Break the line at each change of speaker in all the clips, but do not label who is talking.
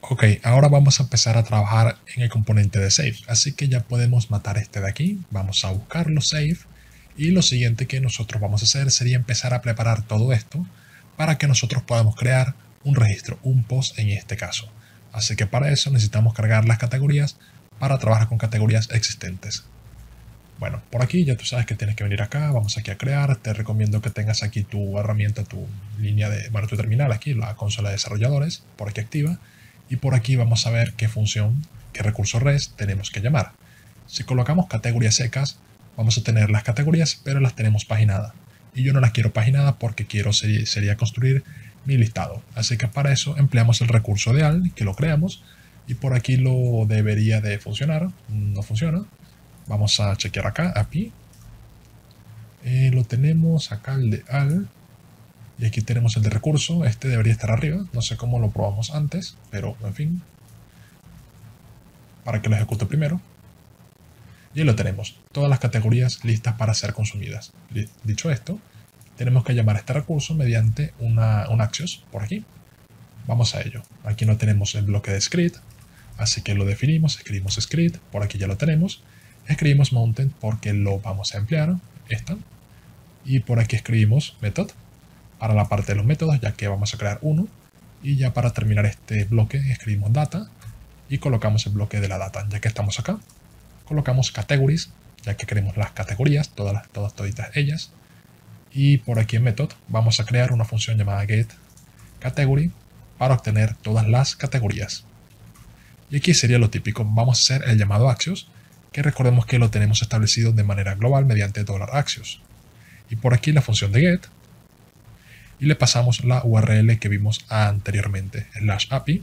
Ok, ahora vamos a empezar a trabajar en el componente de save, así que ya podemos matar este de aquí, vamos a buscarlo save, y lo siguiente que nosotros vamos a hacer sería empezar a preparar todo esto para que nosotros podamos crear un registro, un post en este caso. Así que para eso necesitamos cargar las categorías para trabajar con categorías existentes. Bueno, por aquí ya tú sabes que tienes que venir acá, vamos aquí a crear, te recomiendo que tengas aquí tu herramienta, tu línea de, bueno, tu terminal aquí, la consola de desarrolladores, por aquí activa, y por aquí vamos a ver qué función, qué recurso REST tenemos que llamar. Si colocamos categorías secas, vamos a tener las categorías, pero las tenemos paginadas, y yo no las quiero paginadas porque quiero sería construir mi listado, así que para eso empleamos el recurso de al, que lo creamos, y por aquí lo debería de funcionar, no funciona. Vamos a chequear acá, API. Lo tenemos acá el de al. Y aquí tenemos el de recurso. Este debería estar arriba. No sé cómo lo probamos antes, pero en fin. Para que lo ejecute primero. Y ahí lo tenemos. Todas las categorías listas para ser consumidas. Dicho esto, tenemos que llamar a este recurso mediante un Axios por aquí. Vamos a ello. Aquí no tenemos el bloque de script. Así que lo definimos. Escribimos script. Por aquí ya lo tenemos. Escribimos mounted porque lo vamos a emplear, esta, y por aquí escribimos method para la parte de los métodos, ya que vamos a crear uno, y ya para terminar este bloque escribimos data y colocamos el bloque de la data. Ya que estamos acá, colocamos categories, ya que queremos las categorías, todas toditas ellas, y por aquí en method vamos a crear una función llamada get category para obtener todas las categorías. Y aquí sería lo típico, vamos a hacer el llamado Axios, que recordemos que lo tenemos establecido de manera global mediante $Axios. Y por aquí la función de get, y le pasamos la URL que vimos anteriormente, /API,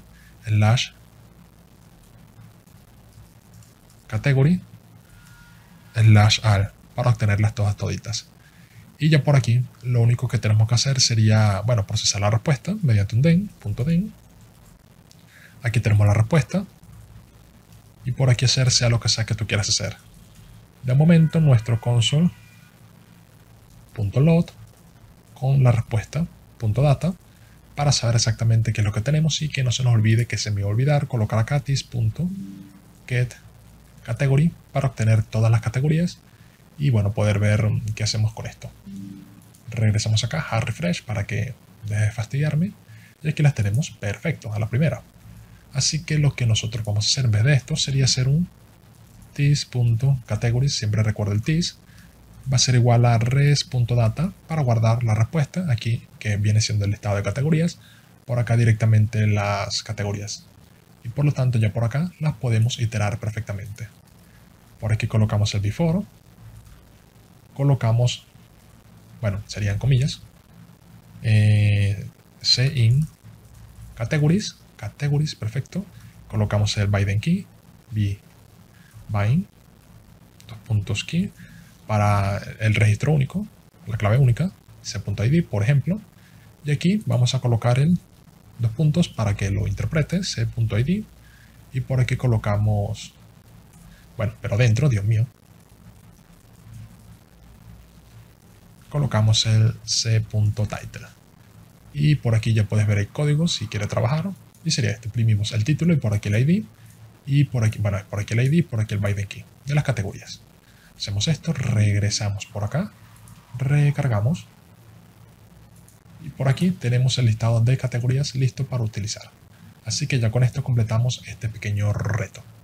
/category, /al, para obtenerlas todas toditas. Y ya por aquí, lo único que tenemos que hacer sería, bueno, procesar la respuesta mediante un den. Aquí tenemos la respuesta. Y por aquí hacer sea lo que sea que tú quieras hacer. De momento nuestro console.load con la respuesta .data para saber exactamente qué es lo que tenemos y que no se nos olvide, que se me va a olvidar colocar acá this.get category para obtener todas las categorías y bueno, poder ver qué hacemos con esto. Regresamos acá a refresh para que deje de fastidiarme y aquí las tenemos perfecto a la primera. Así que lo que nosotros vamos a hacer en vez de esto sería hacer un this.categories, siempre recuerda el this, va a ser igual a res.data para guardar la respuesta, aquí que viene siendo el listado de categorías, por acá directamente las categorías. Y por lo tanto ya por acá las podemos iterar perfectamente. Por aquí colocamos el before, colocamos, bueno, serían comillas, cin categories, perfecto, colocamos el bind key, bind, key, para el registro único, la clave única, c.id, por ejemplo, y aquí vamos a colocar el dos puntos para que lo interprete, c.id, y por aquí colocamos, bueno, pero dentro, Dios mío, colocamos el c.title, y por aquí ya puedes ver el código si quieres trabajar, y sería este, imprimimos el título y por aquí el ID, y por aquí, bueno, por aquí el ID, por aquí el bind key de las categorías. Hacemos esto, regresamos por acá, recargamos y por aquí tenemos el listado de categorías listo para utilizar. Así que ya con esto completamos este pequeño reto.